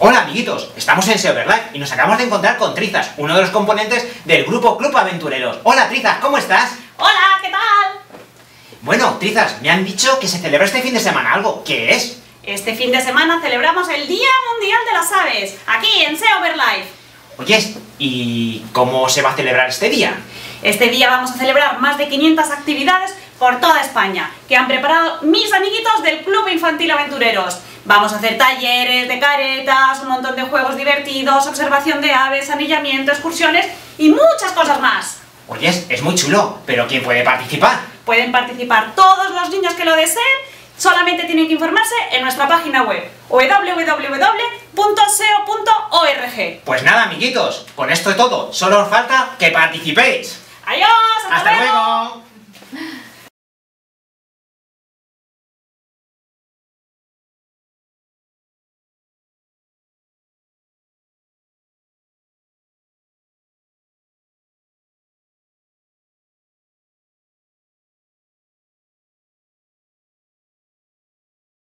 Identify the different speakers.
Speaker 1: Hola amiguitos, estamos en SEO Live y nos acabamos de encontrar con Trizas, uno de los componentes del grupo Club Aventureros. Hola Trizas, ¿cómo estás?
Speaker 2: Hola, ¿qué tal?
Speaker 1: Bueno, Trizas, me han dicho que se celebra este fin de semana algo. ¿Qué es?
Speaker 2: Este fin de semana celebramos el Día Mundial de las Aves, aquí en SEO Live.
Speaker 1: Oyes, ¿y cómo se va a celebrar este día?
Speaker 2: Este día vamos a celebrar más de 500 actividades por toda España, que han preparado mis amiguitos del Club Infantil Aventureros. Vamos a hacer talleres de caretas, un montón de juegos divertidos, observación de aves, anillamiento, excursiones y muchas cosas más.
Speaker 1: Oyes, es muy chulo, pero ¿quién puede participar?
Speaker 2: Pueden participar todos los niños que lo deseen, solamente tienen que informarse en nuestra página web www.seo.org.
Speaker 1: Pues nada amiguitos, con esto es todo, solo os falta que participéis.
Speaker 2: ¡Adiós! ¡Hasta
Speaker 1: ¡Hasta
Speaker 2: luego!
Speaker 1: luego!